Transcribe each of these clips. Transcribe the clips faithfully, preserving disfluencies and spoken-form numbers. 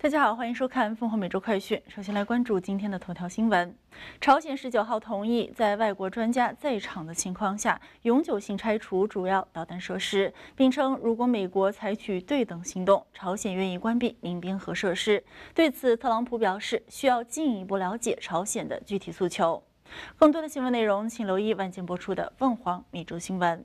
大家好，欢迎收看凤凰每周快讯。首先来关注今天的头条新闻：朝鲜十九号同意在外国专家在场的情况下，永久性拆除主要导弹设施，并称如果美国采取对等行动，朝鲜愿意关闭民兵核设施。对此，特朗普表示需要进一步了解朝鲜的具体诉求。更多的新闻内容，请留意晚间播出的凤凰每周新闻。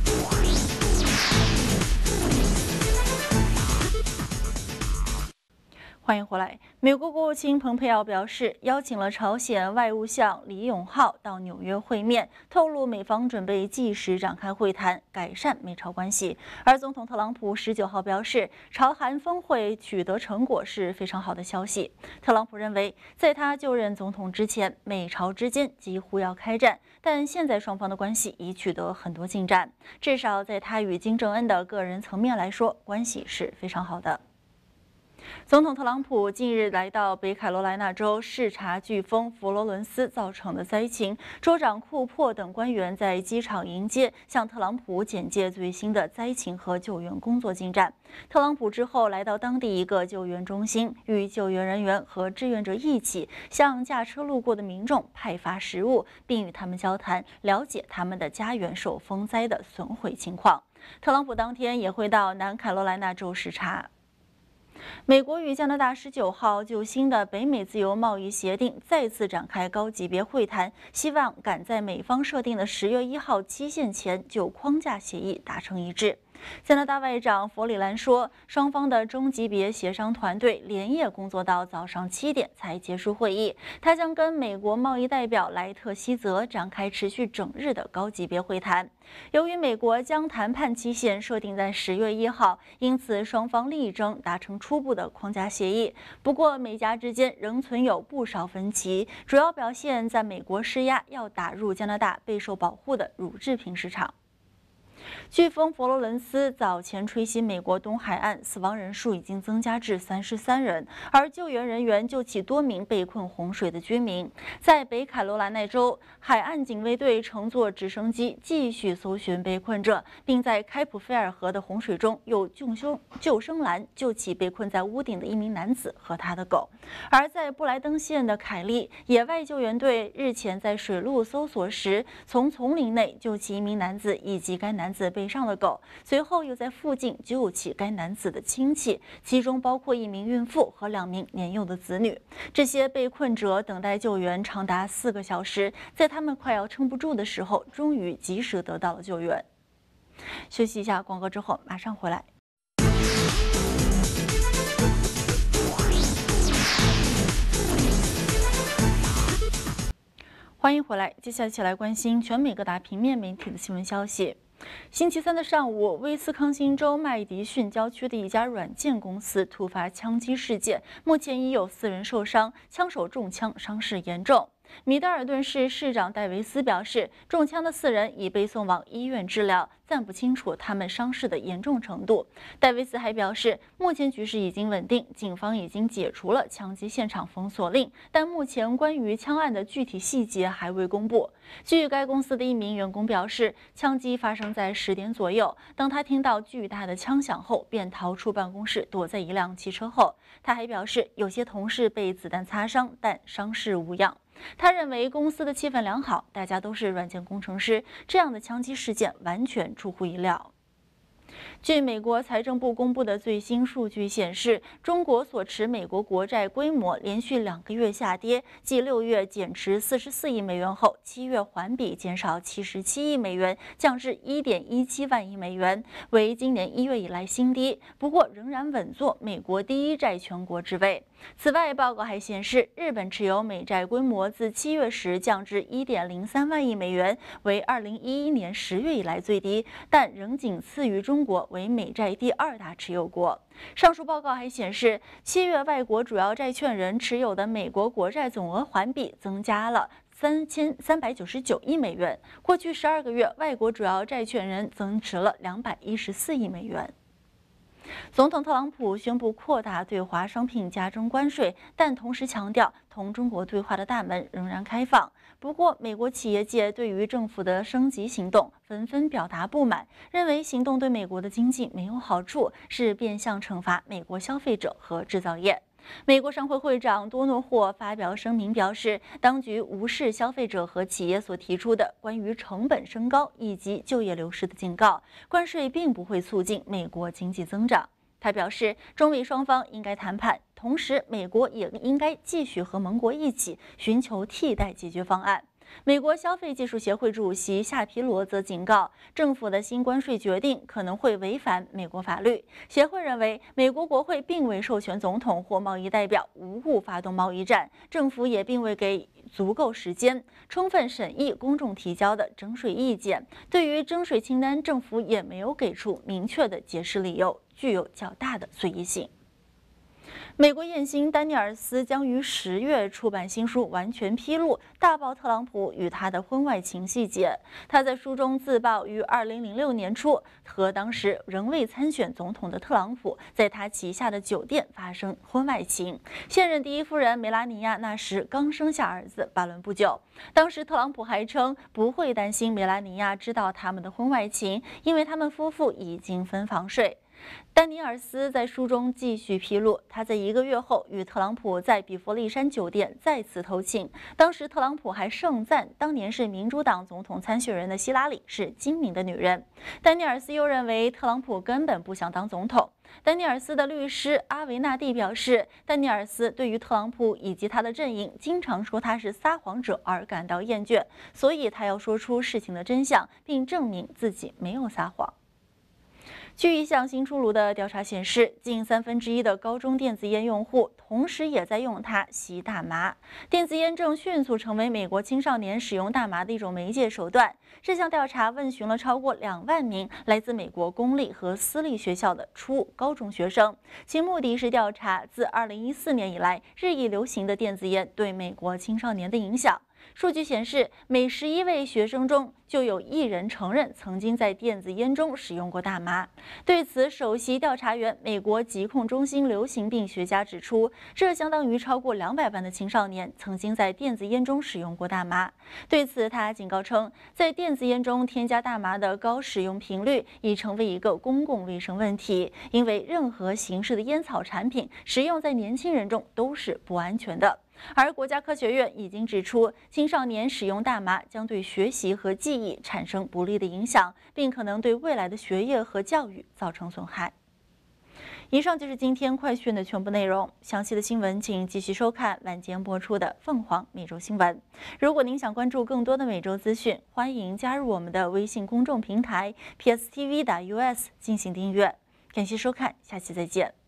欢迎回来。美国国务卿蓬佩奥表示，邀请了朝鲜外务相李永浩到纽约会面，透露美方准备即时展开会谈，改善美朝关系。而总统特朗普十九号表示，朝韩峰会取得成果是非常好的消息。特朗普认为，在他就任总统之前，美朝之间几乎要开战，但现在双方的关系已取得很多进展，至少在他与金正恩的个人层面来说，关系是非常好的。 总统特朗普近日来到北卡罗来纳州视察飓风佛罗伦斯造成的灾情，州长库珀等官员在机场迎接，向特朗普简介最新的灾情和救援工作进展。特朗普之后来到当地一个救援中心，与救援人员和志愿者一起向驾车路过的民众派发食物，并与他们交谈，了解他们的家园受风灾的损毁情况。特朗普当天也会到南卡罗来纳州视察。 美国与加拿大十九号就新的北美自由贸易协定再次展开高级别会谈，希望赶在美方设定的十月一号期限前就框架协议达成一致。 加拿大外长弗里兰说，双方的中级别协商团队连夜工作到早上七点才结束会议。他将跟美国贸易代表莱特希泽展开持续整日的高级别会谈。由于美国将谈判期限设定在十月一号，因此双方力争达成初步的框架协议。不过，美加之间仍存有不少分歧，主要表现在美国施压要打入加拿大备受保护的乳制品市场。 飓风佛罗伦斯早前吹袭美国东海岸，死亡人数已经增加至三十三人，而救援人员救起多名被困洪水的居民。在北卡罗来纳州，海岸警卫队乘坐直升机继续搜寻被困者，并在开普菲尔河的洪水中用救生救生栏救起被困在屋顶的一名男子和他的狗。而在布莱登县的凯利，野外救援队日前在水路搜索时，从丛林内救起一名男子以及该男子 背上的狗，随后又在附近救起该男子的亲戚，其中包括一名孕妇和两名年幼的子女。这些被困者等待救援长达四个小时，在他们快要撑不住的时候，终于及时得到了救援。休息一下广告之后，马上回来。 欢迎回来，接下来一起来关心全美各大平面媒体的新闻消息。星期三的上午，威斯康星州麦迪逊郊区的一家软件公司突发枪击事件，目前已有四人受伤，枪手中枪，伤势严重。 米德尔顿市市长戴维斯表示，中枪的四人已被送往医院治疗，暂不清楚他们伤势的严重程度。戴维斯还表示，目前局势已经稳定，警方已经解除了枪击现场封锁令，但目前关于枪案的具体细节还未公布。据该公司的一名员工表示，枪击发生在十点左右，当他听到巨大的枪响后，便逃出办公室，躲在一辆汽车后。他还表示，有些同事被子弹擦伤，但伤势无恙。 他认为公司的气氛良好，大家都是软件工程师，这样的枪击事件完全出乎意料。 据美国财政部公布的最新数据显示，中国所持美国国债规模连续两个月下跌，继六月减持四十四亿美元后，七月环比减少七十七亿美元，降至一点一七万亿美元，为今年一月以来新低。不过，仍然稳坐美国第一债权国之位。此外，报告还显示，日本持有美债规模自七月时降至一点零三万亿美元，为二零一一年十月以来最低，但仍仅次于中国。 为美债第二大持有国。上述报告还显示，七月外国主要债权人持有的美国国债总额环比增加了三千三百九十九亿美元。过去十二个月，外国主要债权人增持了两百一十四亿美元。 总统特朗普宣布扩大对华商品加征关税，但同时强调同中国对话的大门仍然开放。不过，美国企业界对于政府的升级行动纷纷表达不满，认为行动对美国的经济没有好处，是变相惩罚美国消费者和制造业。 美国商会会长多诺霍发表声明表示，当局无视消费者和企业所提出的关于成本升高以及就业流失的警告，关税并不会促进美国经济增长。他表示，中美双方应该谈判，同时美国也应该继续和盟国一起寻求替代解决方案。美国消费技术协会主席夏皮罗则警告，政府的新关税决定可能会违反美国法律。协会认为，美国国会并未授权总统或贸易代表无故发动贸易战，政府也并未给足够时间充分审议公众提交的征税意见。对于征税清单，政府也没有给出明确的解释理由，具有较大的随意性。美国艳星丹尼尔斯将于十月出版新书，完全披露大爆特朗普与他的婚外情细节。他在书中自曝于二零零六年初和当时仍未参选总统的特朗普在他旗下的酒店发生婚外情。现任第一夫人梅拉尼亚那时刚生下儿子巴伦不久。当时特朗普还称不会担心梅拉尼亚知道他们的婚外情，因为他们夫妇已经分房睡。丹尼尔斯在书中继续披露，他在一个月后与特朗普在比佛利山酒店再次偷情。当时特朗普还盛赞当年是民主党总统参选人的希拉里是精明的女人。丹尼尔斯又认为特朗普根本不想当总统。丹尼尔斯的律师阿维纳蒂表示，丹尼尔斯对于特朗普以及他的阵营经常说他是撒谎者而感到厌倦，所以他要说出事情的真相，并证明自己没有撒谎。据一项新出炉的调查显示，近三分之一的高中电子烟用户同时也在用它吸大麻。电子烟正迅速成为美国青少年使用大麻的一种媒介手段。这项调查问询了超过两万名来自美国公立和私立学校的初高中学生，其目的是调查自二零一四年以来日益流行的电子烟对美国青少年的影响。数据显示，每十一位学生中就有一人承认曾经在电子烟中使用过大麻。对此，首席调查员、美国疾控中心流行病学家指出，这相当于超过两百万的青少年曾经在电子烟中使用过大麻。对此，他警告称，在电子烟中添加大麻的高使用频率已成为一个公共卫生问题，因为任何形式的烟草产品使用在年轻人中都是不安全的。而国家科学院已经指出，青少年使用大麻将对学习和记忆产生不利的影响，并可能对未来的学业和教育造成损害。以上就是今天快讯的全部内容，详细的新闻请继续收看晚间播出的凤凰每周新闻。如果您想关注更多的每周资讯，欢迎加入我们的微信公众平台 P S T V 打 U S 进行订阅。感谢收看，下期再见。